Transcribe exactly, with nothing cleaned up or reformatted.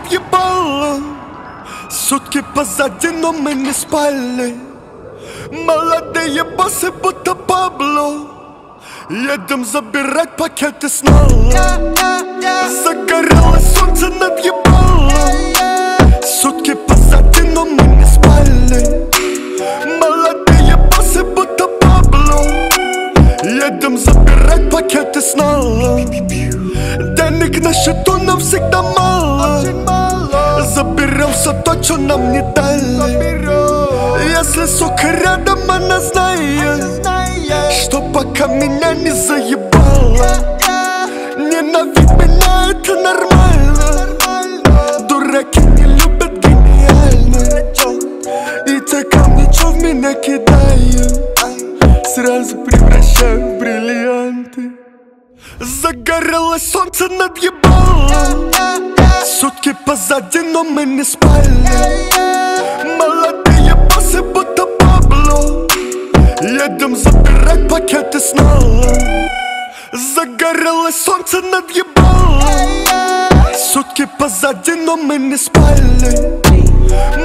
надъебало. Сутки позади, но мы не спали. Молодые боссы, будто Пабло. Едем забирать пакеты снова. Загорелось солнце, надъебало. Сутки позади, но мы не спали. Молодые боссы, будто Пабло. Едем забирать пакеты снова. Денег на счету, но всегда мало. Заберем все то, что нам не дали. Если, сука, рядом, она знает, что пока меня не заебало. Ненавидь меня, это нормально. Дураки не любят гениально. И те камни, что в меня кидают, сразу превращаю в бриллианты. Загорелось солнце, надъебало. Сутки позади, но мы не спали. Молодые боссы, будто Пабло. Едем забирать пакеты снова. Загорелось солнце, надъебало. Сутки позади, но мы не спали.